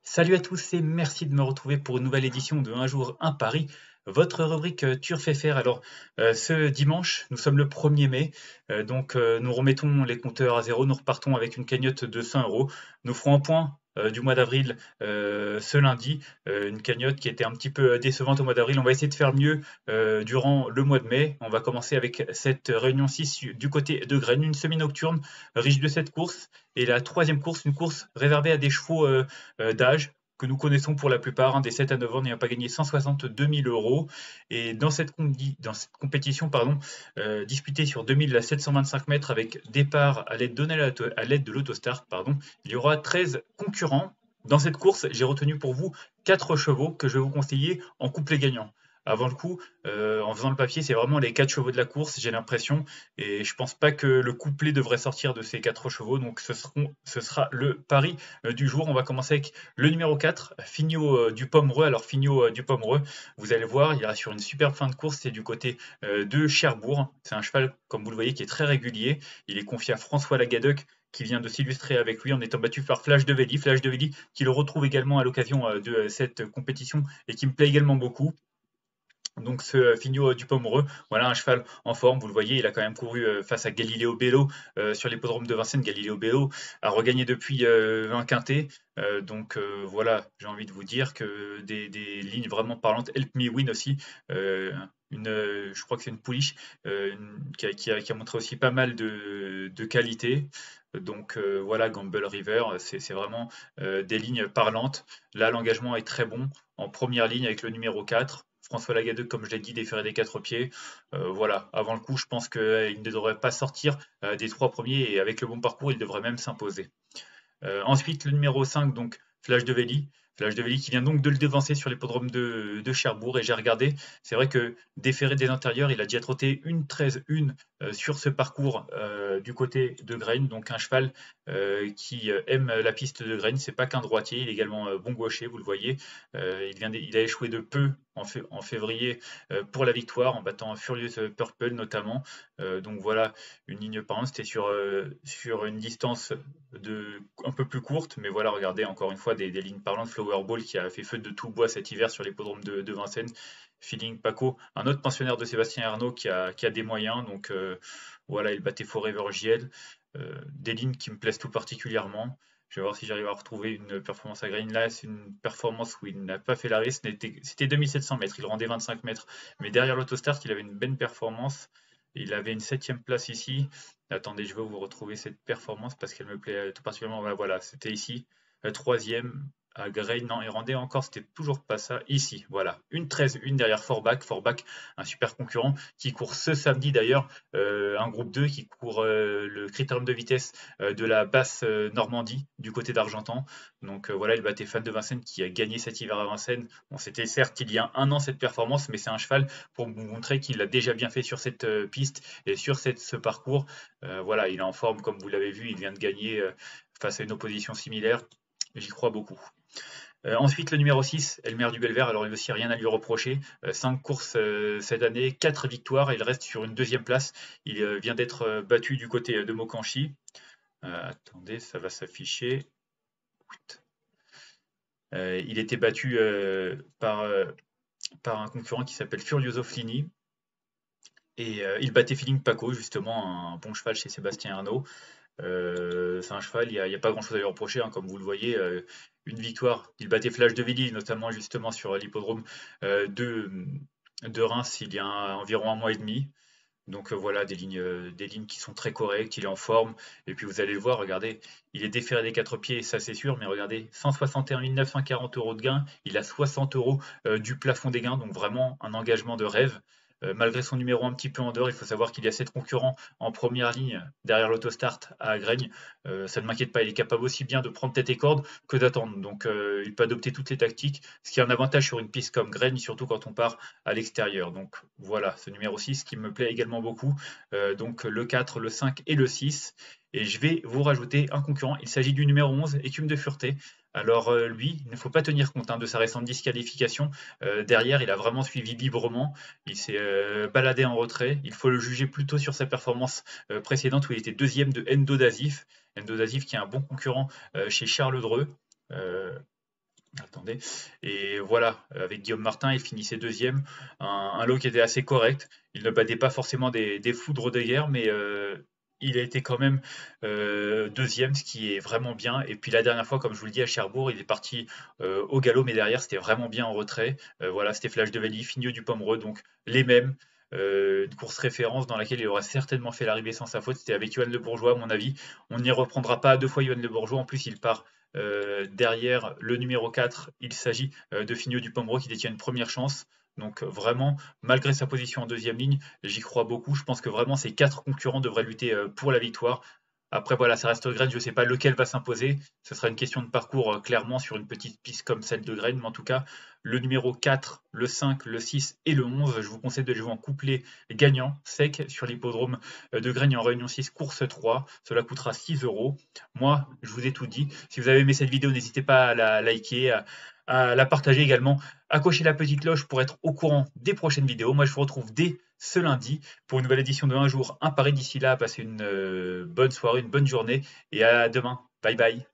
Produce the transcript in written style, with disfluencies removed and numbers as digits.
Salut à tous et merci de me retrouver pour une nouvelle édition de Un jour, un pari, votre rubrique Turf FR. Alors, ce dimanche, nous sommes le 1er mai, nous remettons les compteurs à zéro, nous repartons avec une cagnotte de 100 euros. Nous ferons un point du mois d'avril ce lundi, une cagnotte qui était un petit peu décevante au mois d'avril. On va essayer de faire mieux durant le mois de mai. On va commencer avec cette réunion 6 du côté de Graines, une semi-nocturne riche de cette course. Et la troisième course, une course réservée à des chevaux d'âge que nous connaissons pour la plupart, des 7 à 9 ans n'ayant pas gagné 162 000 euros. Et dans cette compétition, disputée sur 2000 à 725 mètres avec départ à l'aide de l'autostart, il y aura 13 concurrents. Dans cette course, j'ai retenu pour vous 4 chevaux que je vais vous conseiller en couplet gagnant. Avant le coup, en faisant le papier, c'est vraiment les 4 chevaux de la course, j'ai l'impression, et je pense pas que le couplet devrait sortir de ces 4 chevaux, donc ce sera le pari du jour. On va commencer avec le numéro 4, Fignot du Pomereux. Alors Fignot du Pomereux, vous allez voir, il ira sur une superbe fin de course, c'est du côté de Cherbourg. C'est un cheval, comme vous le voyez, qui est très régulier. Il est confié à François Lagadec, qui vient de s'illustrer avec lui en étant battu par Flash de Velli. Flash de Velli qui le retrouve également à l'occasion de cette compétition et qui me plaît également beaucoup. Donc ce Fignot du Pomereux, voilà un cheval en forme, vous le voyez, il a quand même couru face à Galileo Bello sur l'hippodrome de Vincennes. Galileo Bello a regagné depuis un quintet, voilà, j'ai envie de vous dire que des lignes vraiment parlantes. Help Me Win aussi, je crois que c'est une pouliche qui a montré aussi pas mal de qualité. Voilà, Gamble River, c'est vraiment des lignes parlantes. Là, l'engagement est très bon en première ligne avec le numéro 4. François Lagadec, comme je l'ai dit, déféré des 4 pieds. Voilà, avant le coup, je pense qu'il ne devrait pas sortir des 3 premiers et avec le bon parcours, il devrait même s'imposer. Ensuite, le numéro 5, donc Flash de Velli. Flash de Velli qui vient donc de le devancer sur l'hippodrome de Cherbourg. Et j'ai regardé, c'est vrai que déféré des intérieurs, il a déjà trotté une 13-1 sur ce parcours du côté de Graines. Donc un cheval qui aime la piste de Graines. C'est pas qu'un droitier, il est également bon gaucher, vous le voyez. Il a échoué de peu en février pour la victoire en battant Furious Purple notamment. Donc voilà, une ligne parlante, c'était sur une distance un peu plus courte, mais voilà, regardez encore une fois des lignes parlantes. Flower Ball qui a fait feu de tout bois cet hiver sur l'hippodrome de Vincennes. Feeling Paco, un autre pensionnaire de Sébastien Arnaud qui a des moyens, voilà, il battait Forever JL. Des lignes qui me plaisent tout particulièrement. Je vais voir si j'arrive à retrouver une performance à Green. Là, c'est une performance où il n'a pas fait l'arrêt. C'était 2700 mètres. Il rendait 25 mètres. Mais derrière l'autostart, il avait une belle performance. Il avait une 7e place ici. Attendez, je vais vous retrouver cette performance parce qu'elle me plaît tout particulièrement. Voilà, c'était ici. 3e à Grain. Non, il rendait encore, c'était toujours pas ça. Ici, voilà. Une 13-1 derrière Forbach. Forbach, un super concurrent qui court ce samedi d'ailleurs. Un groupe 2 qui court le critérium de vitesse de la basse Normandie du côté d'Argentan. Voilà, il battait Fan de Vincennes qui a gagné cet hiver à Vincennes. Bon, c'était certes il y a un an cette performance, mais c'est un cheval pour vous montrer qu'il l'a déjà bien fait sur cette piste et sur ce parcours. Voilà, il est en forme comme vous l'avez vu, il vient de gagner face à une opposition similaire. J'y crois beaucoup. Ensuite, le numéro 6, Elmer du Belver. Alors, il aussi rien à lui reprocher. 5 courses cette année, 4 victoires. Il reste sur une 2e place. Il vient d'être battu du côté de Mokanchi. Attendez, ça va s'afficher. Il était battu par un concurrent qui s'appelle Furioso Flini. Et il battait Feeling Paco, justement, un bon cheval chez Sébastien Arnaud. C'est un cheval, il n'y a pas grand-chose à lui reprocher, comme vous le voyez. Une victoire, il battait Flash de Villiers, notamment justement sur l'hippodrome de Reims il y a environ un mois et demi. Voilà, des lignes qui sont très correctes, il est en forme. Et puis vous allez le voir, regardez, il est déféré des 4 pieds, ça c'est sûr, mais regardez, 161 940 euros de gains, il a 60 euros du plafond des gains, donc vraiment un engagement de rêve. Malgré son numéro un petit peu en dehors, il faut savoir qu'il y a 7 concurrents en première ligne derrière l'autostart à Graigne. Ça ne m'inquiète pas, il est capable aussi bien de prendre tête et corde que d'attendre. Il peut adopter toutes les tactiques, ce qui est un avantage sur une piste comme Graigne, surtout quand on part à l'extérieur. Donc voilà, ce numéro 6 qui me plaît également beaucoup. Le 4, le 5 et le 6. Et je vais vous rajouter un concurrent. Il s'agit du numéro 11, Écume de Fureté. Alors lui, il ne faut pas tenir compte de sa récente disqualification. Derrière, il a vraiment suivi librement. Il s'est baladé en retrait. Il faut le juger plutôt sur sa performance précédente où il était 2e de Endo Dasif. Endo Dasif qui est un bon concurrent chez Charles Dreux. attendez. Et voilà, avec Guillaume Martin, il finissait deuxième, un lot qui était assez correct. Il ne battait pas forcément des foudres de guerre, mais il a été quand même deuxième, ce qui est vraiment bien. Et puis la dernière fois, comme je vous le dis, à Cherbourg, il est parti au galop, mais derrière, c'était vraiment bien en retrait. Voilà, c'était Flash de Velli, Figneux du Pomereux, donc les mêmes. Une course référence dans laquelle il aurait certainement fait l'arrivée sans sa faute. C'était avec Yoann Le Bourgeois, à mon avis. On n'y reprendra pas deux fois Yoann Le Bourgeois. En plus, il part derrière le numéro 4. Il s'agit de Figneux du Pomereux qui détient une première chance. Donc vraiment, malgré sa position en deuxième ligne, j'y crois beaucoup. Je pense que vraiment ces quatre concurrents devraient lutter pour la victoire. Après voilà, ça reste Graine, je ne sais pas lequel va s'imposer. Ce sera une question de parcours clairement sur une petite piste comme celle de Graine. Mais en tout cas, le numéro 4, le 5, le 6 et le 11, je vous conseille de les jouer en couplet gagnant, sec, sur l'hippodrome de Graine en Réunion 6, course 3. Cela coûtera 6 euros. Moi, je vous ai tout dit. Si vous avez aimé cette vidéo, n'hésitez pas à la liker, à la partager également, à cocher la petite cloche pour être au courant des prochaines vidéos. Moi, je vous retrouve dès ce lundi pour une nouvelle édition de Un jour, un pari. D'ici là, passez une bonne soirée, une bonne journée et à demain. Bye bye.